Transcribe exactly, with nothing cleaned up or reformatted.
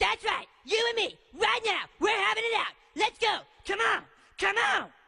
That's right. You and me. Right now. We're having it out. Let's go. Come on. Come on.